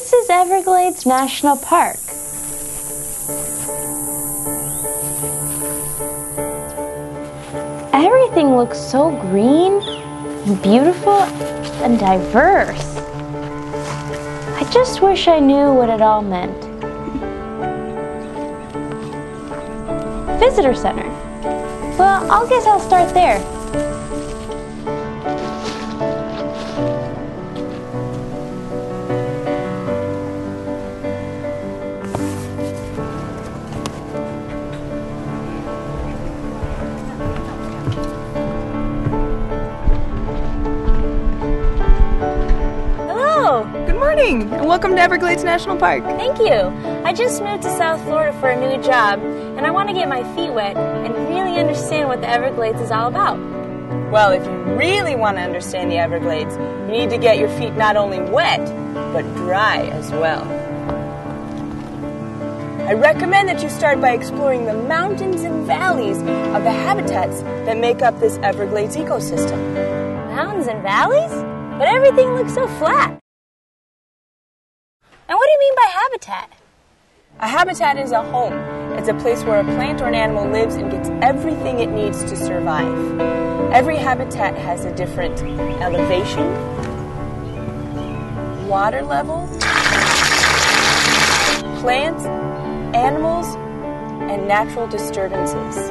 This is Everglades National Park. Everything looks so green, and beautiful, and diverse. I just wish I knew what it all meant. Visitor Center. Well, I guess I'll start there. And welcome to Everglades National Park. Thank you. I just moved to South Florida for a new job, and I want to get my feet wet and really understand what the Everglades is all about. Well, if you really want to understand the Everglades, you need to get your feet not only wet, but dry as well. I recommend that you start by exploring the mountains and valleys of the habitats that make up this Everglades ecosystem. Mountains and valleys? But everything looks so flat. And what do you mean by habitat? A habitat is a home. It's a place where a plant or an animal lives and gets everything it needs to survive. Every habitat has a different elevation, water level, plants, animals, and natural disturbances.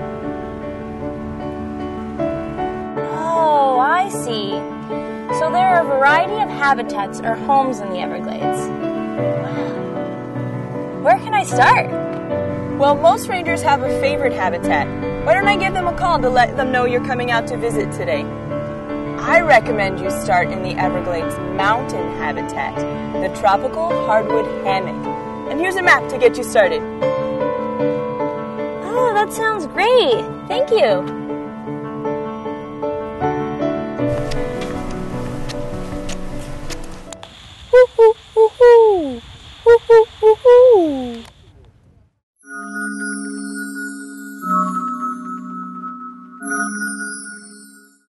Oh, I see. So there are a variety of habitats or homes in the Everglades. Wow. Where can I start? Well, most rangers have a favorite habitat. Why don't I give them a call to let them know you're coming out to visit today? I recommend you start in the Everglades mountain habitat, the tropical hardwood hammock. And here's a map to get you started. Oh, that sounds great. Thank you.